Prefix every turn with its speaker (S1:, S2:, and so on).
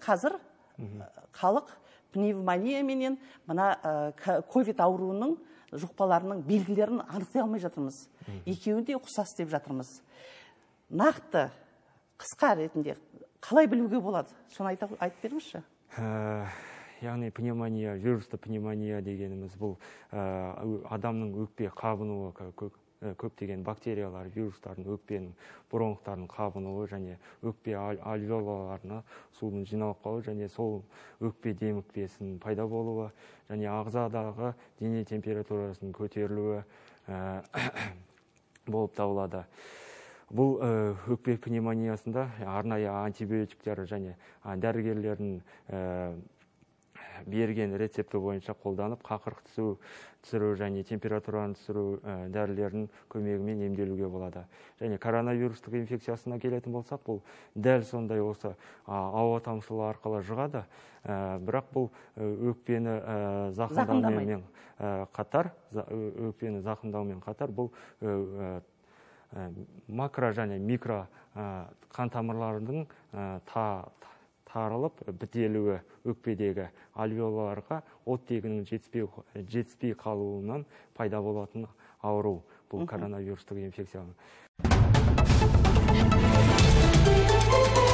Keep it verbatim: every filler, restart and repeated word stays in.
S1: қазір халық пневмония менен мына ковид ауруының жұқпаларының белгілерін анықтай алмай жатырмыз. Екеуін де ұқсас деп жатырмыз. Нақты қысқа ретінде қалай білуге болады? Соны айтып беріңізші.
S2: Яғни пневмония, вирусты пневмония дегеніміз бұл адамның өкпе қабынуы, көптеген бактериялар, вирустардың өкпенің, бронхтардың қабынуы және өкпе альвеолаларына судың жиналып қалуы және сол өкпе демікпесінің пайда болуы және ағзадағы дене температурасының көтерілуі болып табылады. Бұл өкпе пневмониясында арнайы антибиотиктер және дәрігерлердің берген рецепті бойынша қолданып қақырық түсіру және температураны түсіру дәрілерінің көмегімен емделуге болады. Және коронавирустық инфекциясына келетін болсақ, бұл дәл сондай осы ауа тамшылы арқылы жұғады. Бірақ бұл өкпені зақымдаумен қатар, өкпені зақымдаумен қатар бұл макро және микро қан тамырларының тарылып бітелуі өкпедегі альвеолаларға оттегінің жетіспей қалуынан пайда болатын ауру. Бұл коронавирустық инфекция.